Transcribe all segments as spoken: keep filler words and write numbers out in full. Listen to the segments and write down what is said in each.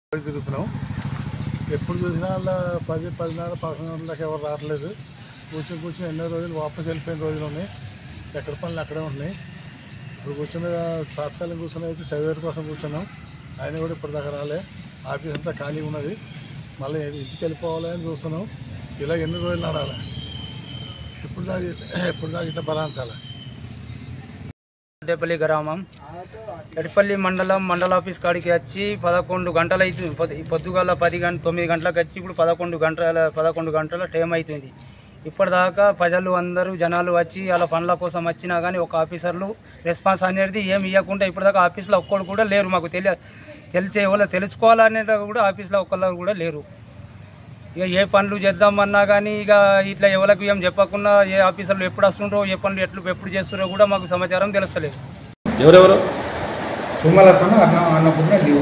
తిరుగుతున్నాం. ఎప్పుడు చూసినా అలా పది పదిన్నర పదకొండు గంటలకు ఎవరు రావట్లేదు. కూర్చొని కూర్చొని ఎన్నో రోజులు వాపస్ వెళ్ళిపోయిన రోజులు ఉన్నాయి. ఎక్కడ పనులు అక్కడే ఉంటున్నాయి. ఇప్పుడు కూర్చున్న తాత్కాలిక కూర్చొని అయితే చదివేటి కోసం కూర్చున్నాం. ఆయన కూడా ఇప్పటిదాకా రాలే. ఆఫీస్ అంతా ఖాళీ ఉన్నది. మళ్ళీ ఇంటికి వెళ్ళిపోవాలని చూస్తున్నాం. ఇలా ఎన్ని రోజులు నడాలి? ఎప్పుడు దాకా ఎప్పుడు దాకా ఇట్లా బలాంచాలి? పెద్దపల్లి గ్రామం ఎడపల్లి మండలం మండల ఆఫీస్ కాడికి వచ్చి పదకొండు గంటలు అవుతుంది. పొద్దుగాల పది గంట తొమ్మిది గంటలకు వచ్చి ఇప్పుడు పదకొండు గంటల పదకొండు గంటల టైం అవుతుంది. ఇప్పటిదాకా ప్రజలు అందరూ జనాలు వచ్చి వాళ్ళ పనుల కోసం వచ్చినా కానీ ఒక ఆఫీసర్లు రెస్పాన్స్ అనేది ఏమి ఇవ్వకుండా ఇప్పటిదాకా ఆఫీస్లో ఒక్కరు కూడా లేరు. మాకు తెలియ తెలిసే వాళ్ళు తెలుసుకోవాలనేది కూడా ఆఫీస్లో ఒక్కరు కూడా లేరు. ఇక ఏ పనులు చేద్దామన్నా కానీ ఇక ఇట్లా ఎవరికి ఏం చెప్పకుండా ఏ ఆఫీసర్లు ఎప్పుడు వస్తుండ్రో ఏ పనులు ఎట్లు ఎప్పుడు చేస్తున్నారో కూడా మాకు సమాచారం తెలుస్తలేదు. ఎవరెవరు? సుమలసన అన్న అన్నపూర్ణ లీవు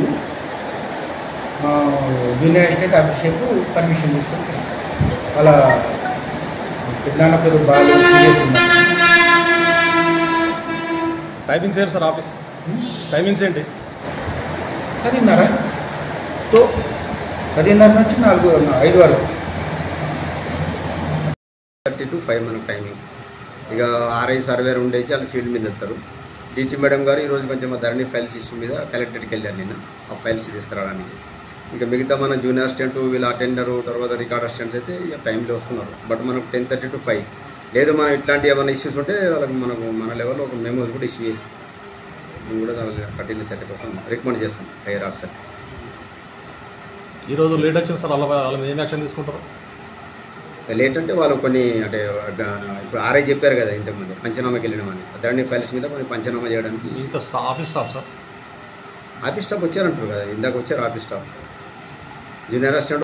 జూనియర్ ఎస్టేట్ ఆఫీసర్కు పర్మిషన్ తీసుకుంటాం. వాళ్ళ పెద్దనాన్న పేరు బాగా టైమింగ్స్ ఏంటి సార్? ఆఫీస్ టైమింగ్స్ ఏంటి? పదిన్నర తో పదిన్నర నుంచి నాలుగు ఐదు వరకు థర్టీ టు ఫైవ్ మనకు టైమింగ్స్. ఇక ఆర్ఐ సర్వేర్ ఉండేసి వాళ్ళు ఫీల్డ్ మీద వెళ్తారు. డిటి మేడం గారు ఈరోజు కొంచెం ధరణి ఫైల్స్ ఇష్యూ మీద కలెక్టరేట్కి వెళ్ళారు నిన్న ఆ ఫైల్స్ తీసుకురావడానికి. ఇక మిగతా మన జూనియర్ అసిస్టెంట్ వీళ్ళ అటెండరు తర్వాత రికార్డ్ అసిస్టెంట్స్ అయితే ఇక టైంలో వస్తున్నారు. బట్ మనకు టెన్ థర్టీ టు ఫైవ్ లేదు మనం ఇట్లాంటి ఏమైనా ఇష్యూస్ ఉంటే వాళ్ళకి మనకు మన లెవెల్లో ఒక మెమోస్ కూడా ఇష్యూ చేసి మేము కూడా కఠిన చర్య కోసం రికమెండ్ చేస్తాం హైయర్ ఆఫీసర్. ఈరోజు లేట్ వచ్చింది సార్, వాళ్ళ వాళ్ళ మీద ఏం యాక్షన్ తీసుకుంటారు? లేట్ అంటే వాళ్ళు కొన్ని అంటే ఇప్పుడు ఆర్ఐ చెప్పారు కదా ఇంతకుముందు పంచనామాకి వెళ్ళినామని ధరణి ఫైల్స్ మీద కొన్ని పంచనామా చేయడానికి ఇంకా office staff sir office staff వచ్చారంటారు కదా, ఇందాక వచ్చారు ఆఫీస్ స్టాఫ్ జూనియర్ అసిస్టెంట్